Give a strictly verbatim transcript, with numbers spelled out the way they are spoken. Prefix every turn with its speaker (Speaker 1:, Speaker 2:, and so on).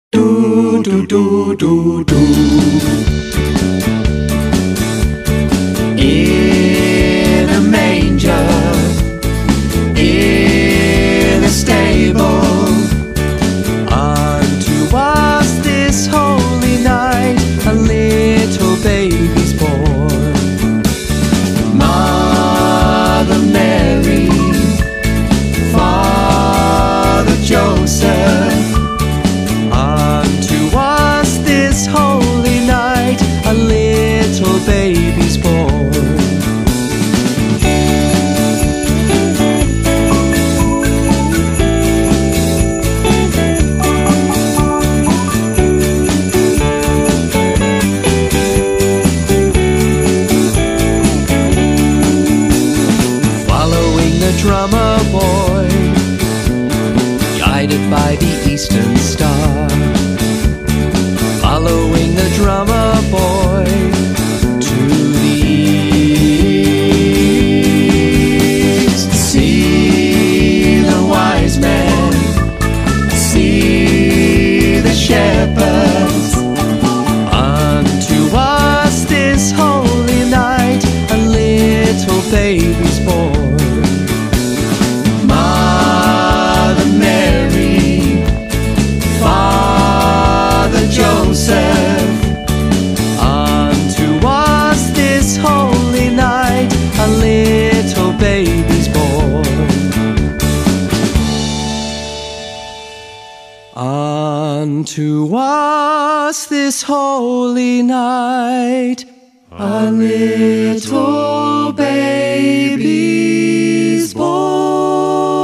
Speaker 1: Do do do do do. In a manger, in a stable, unto us this holy night a little baby's born. Mother Mary, Father Joseph, a little baby's born. Following the drummer boy, guided by the eastern star. Following the drummer boy to the east. See the wise men, see the shepherds. Unto us this holy night a little baby's born. Mother Mary, Father Joseph, unto us this holy night a little baby's born. Unto us this holy night a little baby's born.